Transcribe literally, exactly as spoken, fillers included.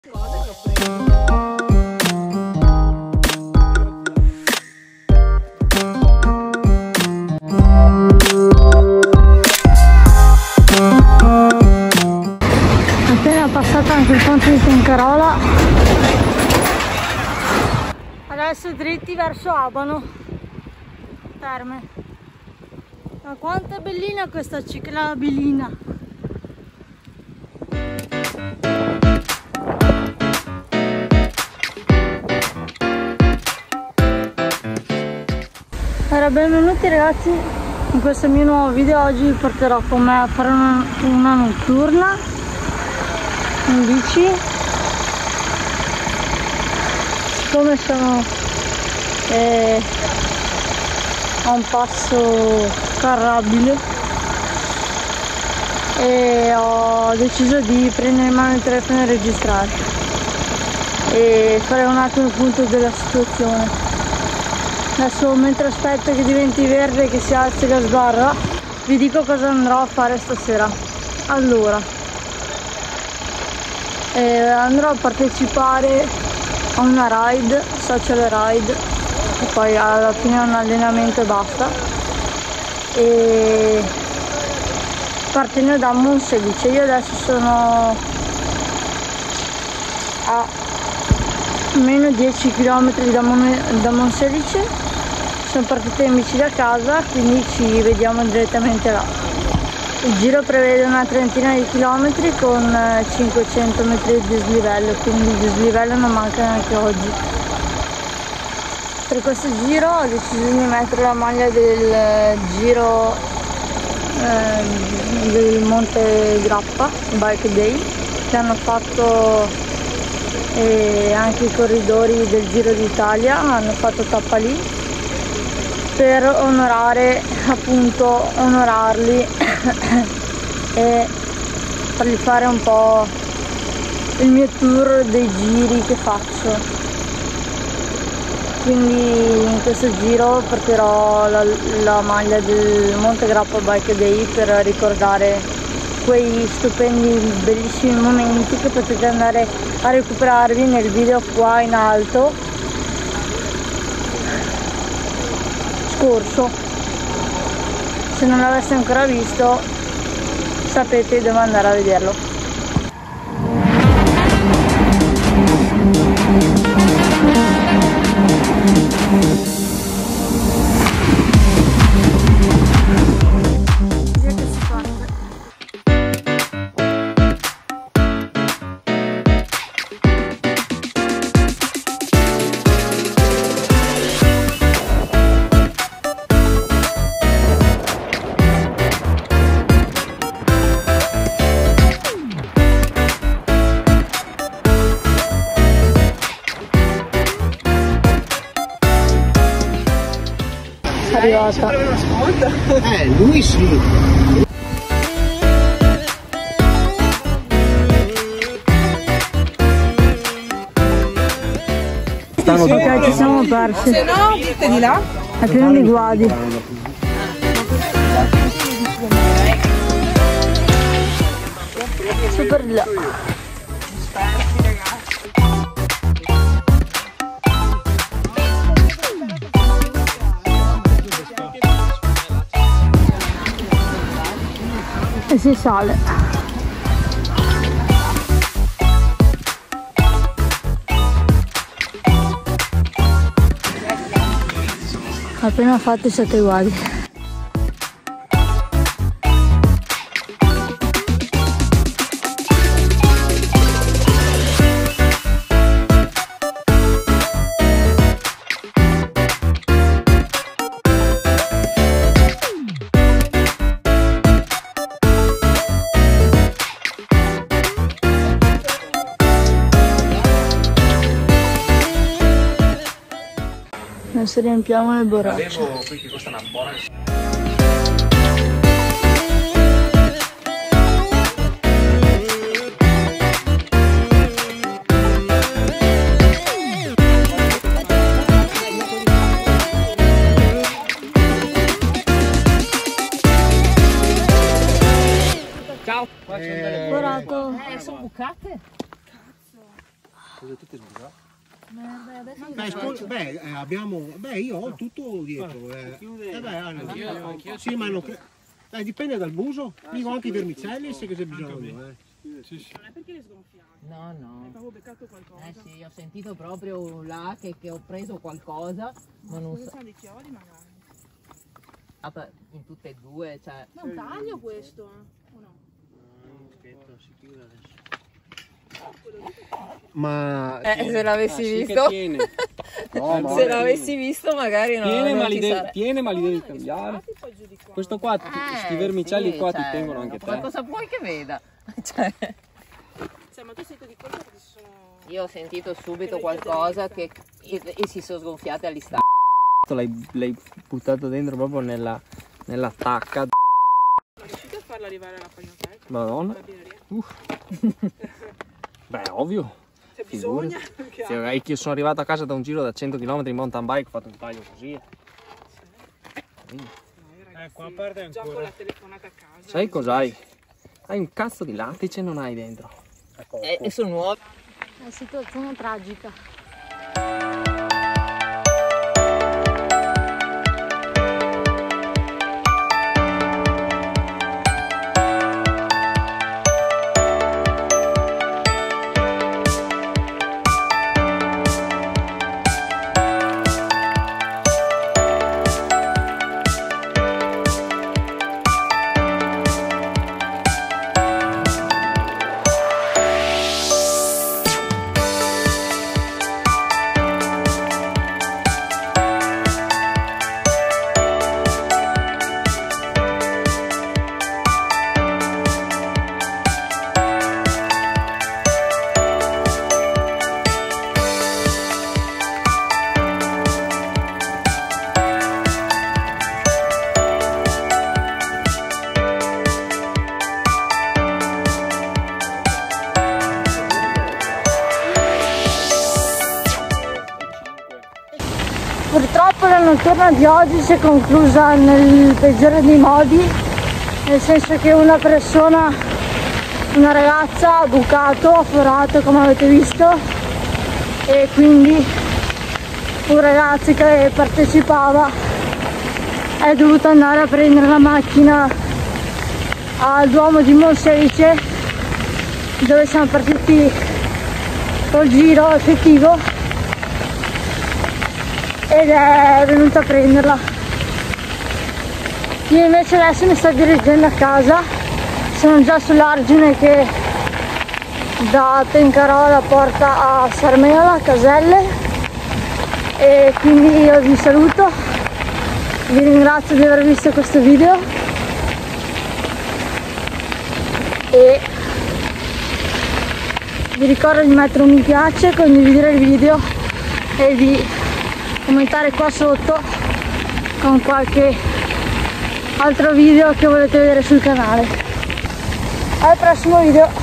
Appena passata anche il ponte di Tencarola, adesso dritti verso Abano Terme. Ma quanto è bellina questa ciclabilina! Allora, benvenuti ragazzi in questo mio nuovo video. Oggi vi porterò con me a fare una, una notturna in bici. Siccome sono eh, a un passo carrabile e ho deciso di prendere in mano il telefono e registrare e fare un attimo il punto della situazione. Adesso, mentre aspetto che diventi verde e che si alzi la sbarra, vi dico cosa andrò a fare stasera. Allora, eh, andrò a partecipare a una ride, social ride, e poi alla fine un allenamento e basta. E partendo da Monselice. Io adesso sono a meno dieci chilometri da, Mon da Monselice. Sono partita in bici da casa, quindi ci vediamo direttamente là. Il giro prevede una trentina di chilometri con cinquecento metri di dislivello, quindi il dislivello non manca neanche oggi. Per questo giro ho deciso di mettere la maglia del giro eh, del Monte Grappa, Bike Day, che hanno fatto eh, anche i corridori del Giro d'Italia, hanno fatto tappa lì per onorare, appunto, onorarli e fargli fare un po' il mio tour dei giri che faccio. Quindi in questo giro porterò la, la maglia del Monte Grappa Bike Day per ricordare quei stupendi, bellissimi momenti che potete andare a recuperarvi nel video qua in alto scorso. Se non l'aveste ancora visto, sapete dove andare a vederlo. Arrivata. Eh, lui sì. Ok, ci siamo persi. Se no, dite di là. A che non li guardi. Super là. E si sale. Appena fatto siete uguali. Adesso riempiamo le borracce. Qui questa è una buona. Ciao. Eh, Borato. Eh, sono bucate. Cosa tutte sbusate? Merda, adesso Beh, spol- beh, eh, abbiamo, beh, io ho tutto dietro. Eh. Chiude. Eh beh, hanno- Anch'io- anch'io sì, ma non cre- eh, dipende dal buso. Dico anche i vermicelli, se c'è bisogno. Eh. Non è perché le sgonfiavi, no, no. hai proprio beccato qualcosa. Eh sì, ho sentito proprio là che, che ho preso qualcosa, ma non Cosa so. sono dei chiodi magari? In tutte e due, cioè. Ma è un taglio questo? O no? Aspetta, si chiude adesso. Ma Eh, se l'avessi Ah, sì che visto. tiene. no, ma Se l'avessi visto magari non, Tiene, non ma ci li devi, sare- tiene, ma li devi Guarda che cambiare. sparati, poi giù di qua. Questo qua, ti- Eh, sti vermicelli sì, qua ti cioè, tengono anche ma te. cosa vuoi che veda? Cioè, Cioè, ma tu sei di colpa perché ci sono... io ho sentito subito qualcosa che e, e si sono sgonfiate all'istante. L'hai, l'hai buttato dentro proprio nella, nella tacca. Ma riuscite a farla arrivare alla pagnoteca? Madonna. Alla birreria? Beh, ovvio. Se bisogna, Figurati. perché Sì, ragazzi, io sono arrivato a casa da un giro da cento chilometri in mountain bike, ho fatto un taglio così. No, io, ragazzi, Ecco, a parte già ancora. con la telefonata a casa. Sai cos'hai? Hai un cazzo di lattice e non hai dentro. E, e sono nuovi. Una situazione tragica. Purtroppo la notturna di oggi si è conclusa nel peggiore dei modi, nel senso che una persona, una ragazza ha bucato, ha forato come avete visto, e quindi un ragazzo che partecipava è dovuto andare a prendere la macchina al Duomo di Monselice, dove siamo partiti col giro effettivo, ed è venuta a prenderla. Io invece adesso mi sto dirigendo a casa, sono già sull'argine che da Tencarola porta a Sarmela, Caselle, e quindi io vi saluto, vi ringrazio di aver visto questo video e vi ricordo di mettere un mi piace, condividere il video e di commentare qua sotto con qualche altro video che volete vedere sul canale. Al prossimo video!